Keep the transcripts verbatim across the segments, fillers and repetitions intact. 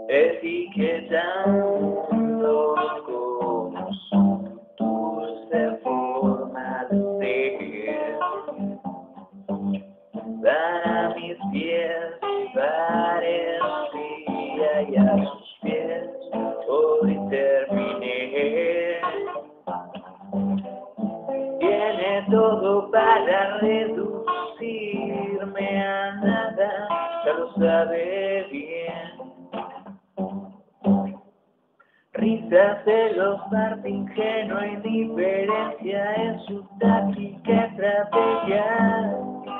etiquetando como su dulce forma de ser. Para mis pies parecía y a sus pies hoy terminé. Tiene todo para reducirme a nada, ya lo sabe bien. Risas, celos, parte ingenua, indiferencia en su táctica estrategia.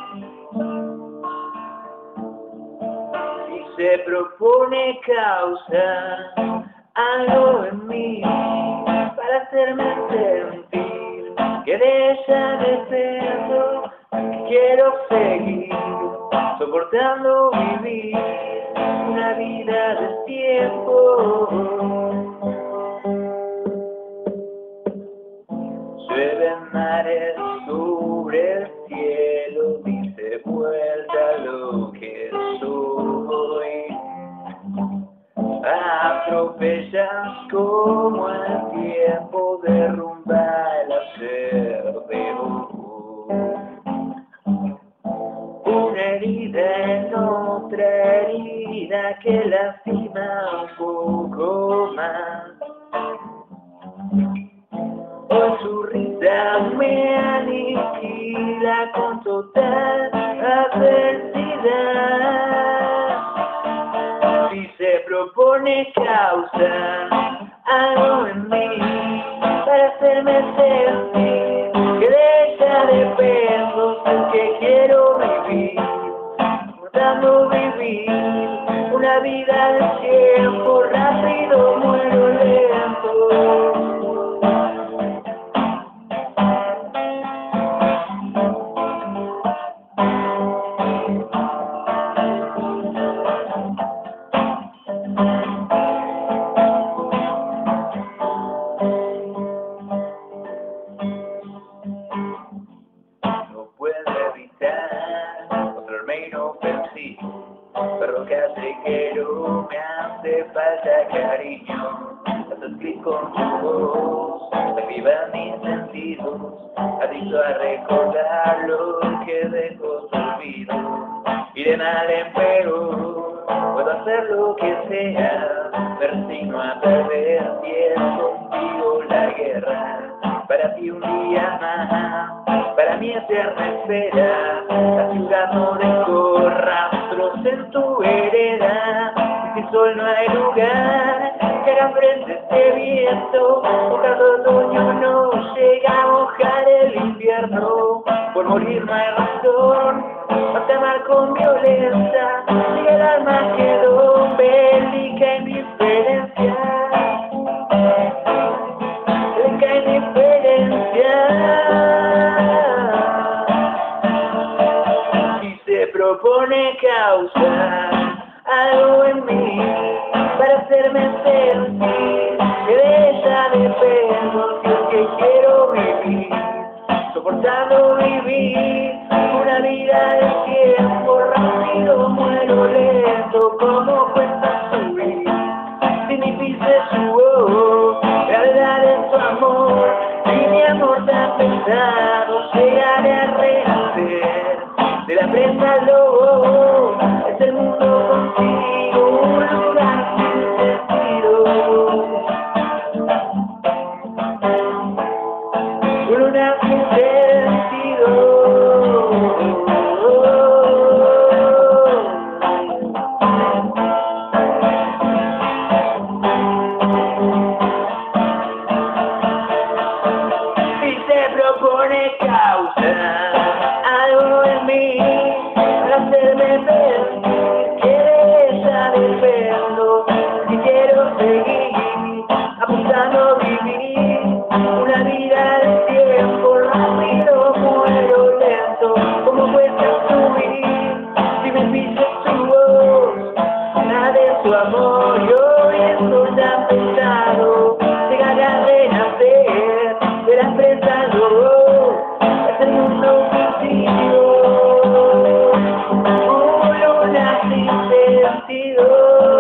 Y se propone causar algo en mí para hacerme sentir que de ella dependo, que quiero seguir soportando vivir una vida de tiempo. Llueven mares sobre el cielo, dice vuelta lo que soy. Atropellas como el tiempo derrumba el ayer de hoy. Una herida en otra herida que lastima un poco más. Hoy su risa me aniquila con total adversidad. Si se propone causar algo en mí para hacerme sentir que de ella dependo, que quiero vivir, tratando vivir una vida de tiempo, rápido muero lento. Pero que hace que no me hace falta cariño. Haces clic con tu voz, activan mis sentidos, adicto a recordar lo que dejó su olvido. Y de mal en peor, puedo hacer lo que sea, me resigno a perder si es contigo la guerra. Para ti un día más, para mí eterna espera, la ciudad no dejó rastros en tu hereda, y sin sol no hay lugar que haga frente a este viento, mojado otoño no llega a mojar el invierno, por morir no hay razón, vas a amar con violencia, sigue el alma quedó bélica indiferencia, bélica indiferencia. Propone causar algo en mí para hacerme sentir que de ella dependo, que es que quiero vivir, soportando vivir una vida de tiempo, rápido muero lento, como cuesta subir, si mi pise su voz, gravedad en tu amor, y mi amor tan pesado, llegaré a renacer. De la presa al lobo, es el mundo contigo, un lugar sin sentido. Un lugar sin sentido. Y se propone causar algo en mí para hacerme sentir que de ella dependo, y quiero seguir apuntando a vivir una vida de tiempo, rápido muero lento, como cuesta subir si me piso su voz, nada de su amor, yo estoy tan pesado, llegaré a renacer de la presa al lobo, es el mundo contigo. Sentido.